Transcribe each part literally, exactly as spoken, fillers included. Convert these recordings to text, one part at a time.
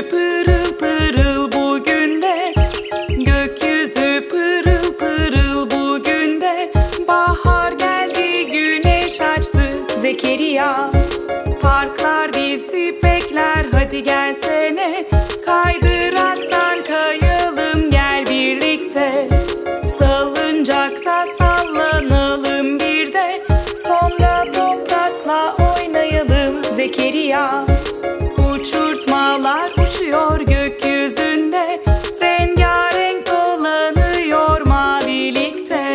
pırıl pırıl bugün de, gökyüzü pırıl pırıl bugün de. Bahar geldi, güneş açtı Zekeriya. Parklar bizi bekler, hadi gelsene. Kaydıraktan kayalım gel birlikte. Salıncakta sallanalım bir de. Sonra toprakla oynayalım Zekeriya. Uçurtmalar uçuyor gökyüzünde, rengarenk dolanıyor mavilikte.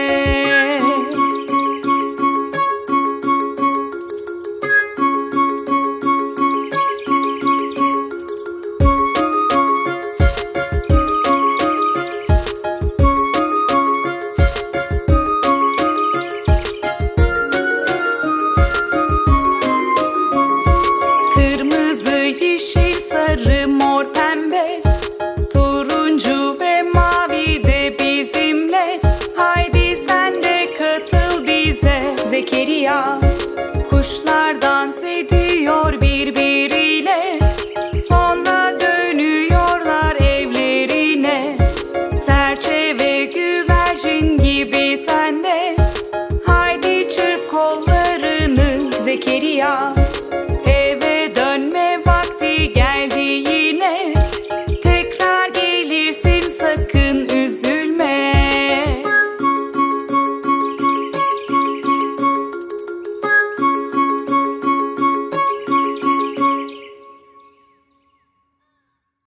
Kırmızı, yeşil, sarı, mor, pembe, turuncu ve mavi de bizimle. Haydi sen de katıl bize Zekeriya. Kuşlar dans ediyor